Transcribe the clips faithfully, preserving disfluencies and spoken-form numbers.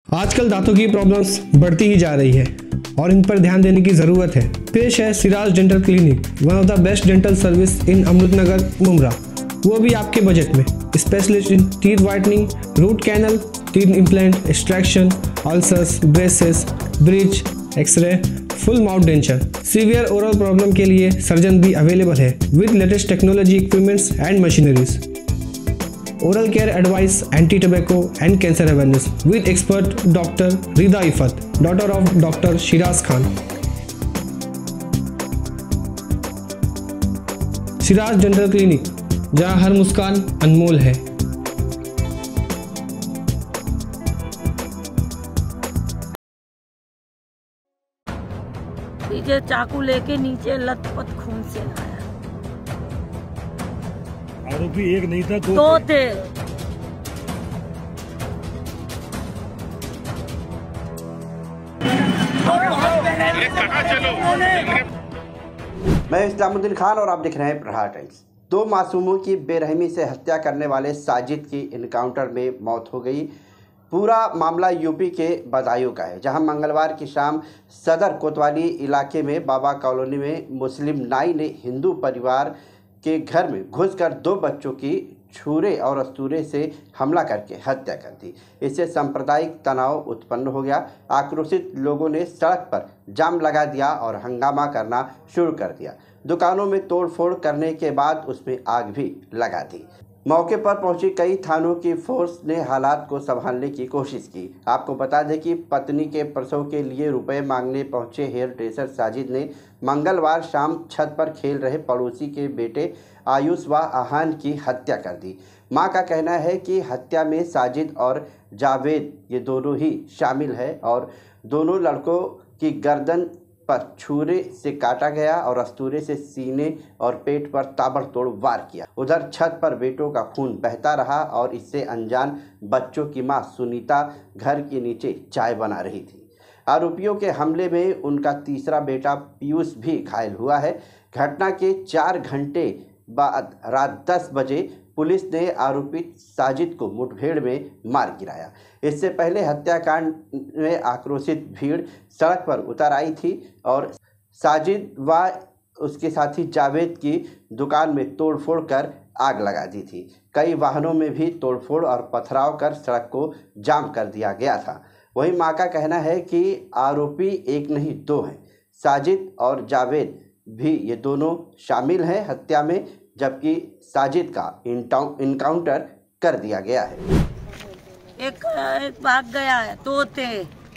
आजकल दांतों की प्रॉब्लम्स बढ़ती ही जा रही है और इन पर ध्यान देने की ज़रूरत है। पेश है Siraj dental clinic, one of the best dental service in Amritnagar Mumbra, वो भी आपके बजट में। Specialist in teeth whitening, root canal, teeth implant, extraction, ulcers, braces, bridge, x ray, full mouth denture. Severe oral problem के लिए सर्जन भी अवेलेबल है with latest technology equipments and machineries. Oral care advice, anti-tobacco and cancer awareness with expert Doctor Rida Ifat, daughter of Doctor Shiraz Khan. Siraj dental clinic, जहां हर मुस्कान अनमोल है। पीछे चाकू लेके नीचे लथपथ खून से लाया। आरोपी एक नहीं था, दो, दो थे। मैं इस्लामुद्दीन खान और आप देख रहे हैं प्रहार टाइम्स। दो मासूमों की बेरहमी से हत्या करने वाले साजिद की इनकाउंटर में मौत हो गई। पूरा मामला यूपी के बदायूं का है, जहां मंगलवार की शाम सदर कोतवाली इलाके में बाबा कॉलोनी में मुस्लिम नाई ने हिंदू परिवार के घर में घुसकर दो बच्चों की छुरे और अस्तूरे से हमला करके हत्या कर दी। इससे सांप्रदायिक तनाव उत्पन्न हो गया। आक्रोशित लोगों ने सड़क पर जाम लगा दिया और हंगामा करना शुरू कर दिया। दुकानों में तोड़फोड़ करने के बाद उसमें आग भी लगा दी। मौके पर पहुंची कई थानों की फोर्स ने हालात को संभालने की कोशिश की। आपको बता दें कि पत्नी के प्रसव के लिए रुपए मांगने पहुंचे हेयर ड्रेसर साजिद ने मंगलवार शाम छत पर खेल रहे पड़ोसी के बेटे आयुष व आहान की हत्या कर दी। मां का कहना है कि हत्या में साजिद और जावेद ये दोनों ही शामिल है और दोनों लड़कों की गर्दन पर छुरे से काटा गया और अस्तूरे से सीने और पेट पर ताबड़तोड़ वार किया। उधर छत पर बेटों का खून बहता रहा और इससे अनजान बच्चों की मां सुनीता घर के नीचे चाय बना रही थी। आरोपियों के हमले में उनका तीसरा बेटा पीयूष भी घायल हुआ है। घटना के चार घंटे बाद रात दस बजे पुलिस ने आरोपित साजिद को मुठभेड़ में मार गिराया। इससे पहले हत्याकांड में आक्रोशित भीड़ सड़क पर उतर आई थी और साजिद व उसके साथी जावेद की दुकान में तोड़फोड़ कर आग लगा दी थी। कई वाहनों में भी तोड़फोड़ और पथराव कर सड़क को जाम कर दिया गया था। वहीं मां का कहना है कि आरोपी एक नहीं दो हैं। साजिद और जावेद भी ये दोनों शामिल हैं हत्या में, जबकि साजिद का इनकाउंटर कर दिया गया है। एक, एक भाग गया है, दो थे।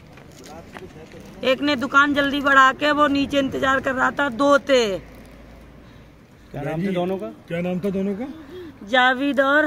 एक ने दुकान जल्दी बढ़ा के वो नीचे इंतजार कर रहा था, दो थे। क्या नाम था दोनों का? क्या नाम था दोनों का? जावेद और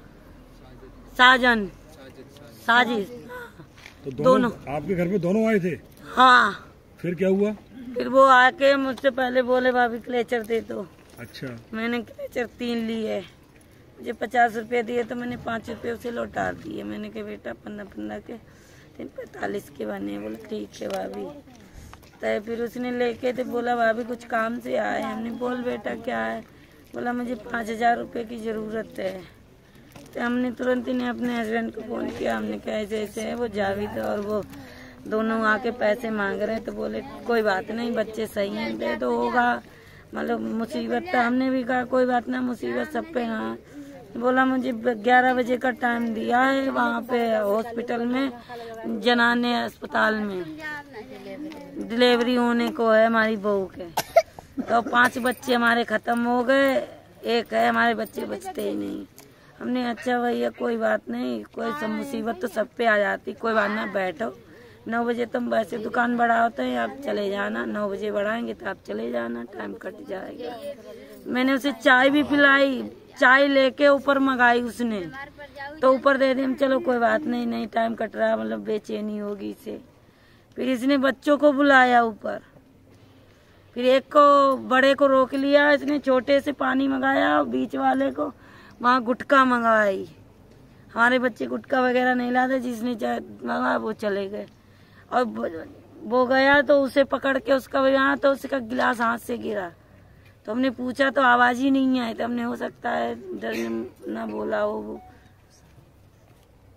साजन साजिद। तो दोनों, दोनों आपके घर पे दोनों आए थे? हाँ। फिर क्या हुआ? फिर वो आके मुझसे पहले बोले भाभी क्लेचर दे दो। अच्छा। मैंने क्लेचर तीन लिए, मुझे पचास रुपए दिए तो मैंने पाँच रुपए उसे लौटा दिए। मैंने कहा बेटा पंद्रह पंद्रह के तीन पैंतालीस के बने। बोले ठीक है भाभी। तो फिर उसने लेके तो बोला भाभी कुछ काम से आए। हमने बोल बेटा क्या है? बोला मुझे पाँच हजार रुपये की ज़रूरत है। तो हमने तुरंत ही ने अपने हस्बैंड को फ़ोन किया। हमने कहा ऐसे ऐसे है, वो जावेद और वो दोनों आके पैसे मांग रहे हैं। तो बोले कोई बात नहीं, बच्चे सही हैं, दे तो होगा, मतलब मुसीबत। तो हमने भी कहा कोई बात ना, मुसीबत सब पे। हाँ। बोला मुझे ग्यारह बजे का टाइम दिया है वहाँ पे हॉस्पिटल में, जनाने अस्पताल में डिलीवरी होने को है हमारी बहू के। तो पांच बच्चे हमारे ख़त्म हो गए, एक है हमारे बच्चे बचते ही नहीं। हमने अच्छा भैया कोई बात नहीं, कोई सब मुसीबत तो सब पे आ जाती, कोई बात ना, बैठो। नौ बजे तुम वैसे दुकान बढ़ा होते हैं, आप चले जाना। नौ बजे बढ़ाएंगे तो आप चले जाना, टाइम कट जाएगा। मैंने उसे चाय भी पिलाई, चाय लेके ऊपर मंगाई उसने, तो ऊपर दे दी। हम चलो कोई बात नहीं, नहीं टाइम कट रहा, मतलब बेचैनी होगी इसे। फिर इसने बच्चों को बुलाया ऊपर, फिर एक को बड़े को रोक लिया इसने, छोटे से पानी मंगाया, बीच वाले को वहाँ गुटखा मंगवाई। हमारे बच्चे गुटखा वगैरह नहीं लाते, जिसने मंगाया वो चले गए। और वो गया तो उसे पकड़ के उसका यहाँ, तो उसका गिलास हाथ से गिरा। तो हमने पूछा तो आवाज ही नहीं आई। तो हमने हो सकता है डर ना बोला हो वो।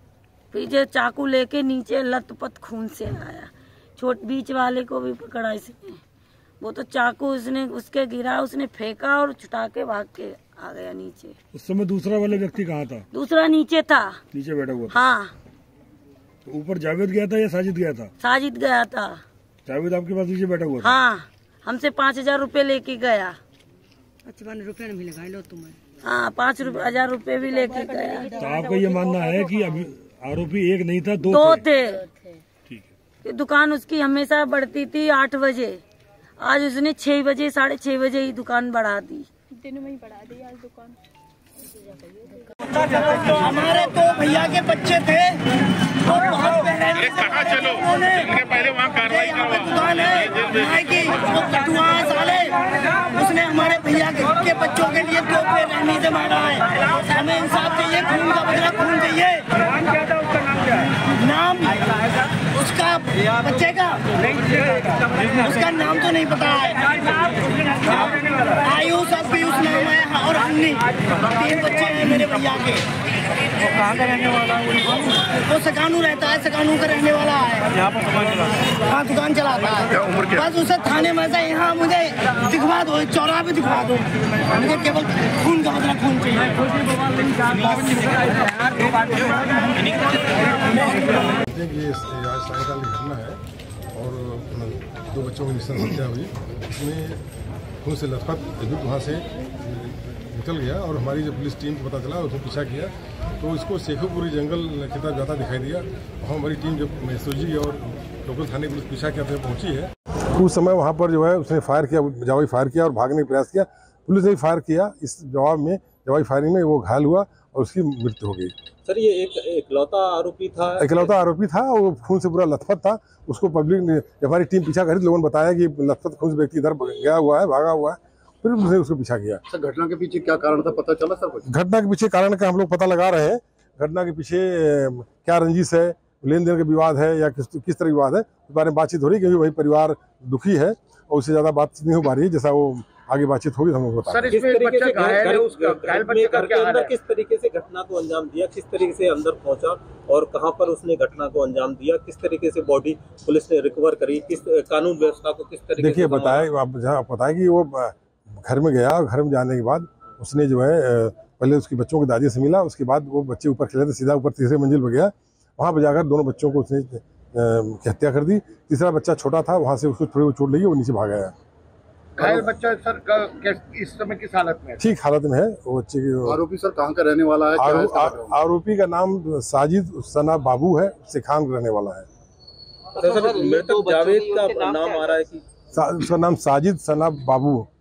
फिर जो चाकू लेके नीचे लथपथ खून से आया। छोट बीच वाले को भी पकड़ा इसने, वो तो चाकू उसने उसके गिरा, उसने फेंका और छुटा के भाग के आ गया नीचे। उस समय दूसरा वाला व्यक्ति कहाँ था? दूसरा नीचे था, नीचे बैठा हुआ था। हाँ। तो ऊपर जावेद गया था या साजिद गया था? साजिद गया था। जावेद आपके पास नीचे बैठा हुआ था? हाँ, हमसे पाँच हजार रूपए लेके गया। पचपन रुपए भी लगा लो तुम्हें। हाँ, पाँच हजार रूपए भी लेके गया। तो आपका ये मानना है कि अभी आरोपी एक नहीं था, दो, दो थे? थे। ठीक है। दुकान उसकी हमेशा बढ़ती थी आठ बजे, आज उसने छह बजे साढ़े छह बजे ही दुकान बढ़ा दी। दिन में ही बढ़ा दी आज दुकान। हमारे तो भैया के बच्चे थे, तो बहुत पहले कहाँ चलो इनके पहले वहाँ कार्रवाई करवा। दुकान है की वो कटुआ साले, उसने हमारे भैया के बच्चों के लिए दो बेरहमी से मारा है। हमें इंसाफ चाहिए, खून का बदला खून चाहिए। नाम उसका बच्चे का उसका नाम तो नहीं पता है। आयुष और पीयूष नाम है और अन्नी, तीन बच्चे हैं मेरे भैया के। वो कहाँ का रहने वाला है? वो सकानू रहता है, सकानू का रहने वाला है। यहाँ पर दुकान चलाता है? हाँ, दुकान चलाता है। बस उसे थाने में से यहाँ मुझे दिखवा दो, चौराहे पे दिखवा दो, मुझे केवल खून का बदला खून चाहिए। ये आज सायकाल की घटना है और दो बच्चों की निश्चित हत्या हुई। इसमें खून से लथपथ युवक वहाँ से निकल गया और हमारी जो पुलिस टीम को पता चला, उसको पीछा किया तो इसको शेखोपुरी जंगल की तरफ जाता दिखाई दिया। वहाँ हमारी टीम जब एसओजी और लोकल थाने पुलिस पीछा किया पहुँची है, उस समय वहाँ पर जो है उसने फायर किया, जवाबी फायर किया और भागने का प्रयास किया। पुलिस ने फायर किया, इस जवाब में जवाबी फायरिंग में वो घायल हुआ और उसकी मृत्यु हो गई। सर, ये एक इकलौता आरोपी था? इकलौता आरोपी था, वो खून से पूरा लथपथ था। उसको पब्लिक ने, हमारी टीम पीछा करी, लोगों ने बताया कि लथपथ खून से व्यक्ति इधर गया हुआ है, भागा हुआ है, फिर उसने उसको पीछा किया। सर, घटना के पीछे क्या कारण था, पता चला सर कुछ? घटना के पीछे कारण का हम लोग पता लगा रहे हैं। घटना के पीछे क्या रंजिश है, लेन देन का विवाद है या किस किस तरह विवाद है, इस बारे में बातचीत हो रही है, क्योंकि वही परिवार दुखी है और उससे ज्यादा बातचीत नहीं हो पा रही है। जैसा वो आगे बातचीत होगी हम लोग बता। सर, इसमें बच्चा घायल है, उसका घायल बच्चे का क्या हाल है? किस तरीके से घटना को अंजाम दिया, किस तरीके से अंदर पहुंचा और कहां पर उसने घटना को अंजाम दिया, किस तरीके से बॉडी पुलिस ने रिकवर करी, किस कानून व्यवस्था को किस तरीके देखिए बताए आप जहाँ बताए कि वो घर में गया, घर में जाने के बाद उसने जो है पहले उसकी बच्चों की दादी से मिला, उसके बाद वो बच्चे ऊपर खेले थे, सीधा ऊपर तीसरे मंजिल पर गया, वहाँ पर जाकर दोनों बच्चों को उसने की हत्या कर दी। तीसरा बच्चा छोटा था, वहाँ से उसको थोड़ी चोट लगी, वो नीचे भाग गया। घायल बच्चा सर का इस समय किस हालत में है? ठीक हालत में है वो बच्चे की। आरोपी सर कहाँ का रहने वाला है? आरो, आ, आरोपी का नाम साजिद सना बाबू है, सिखान का रहने वाला है। सर, मृतक जावेद का नाम आ रहा है कि उसका नाम साजिद सना बाबू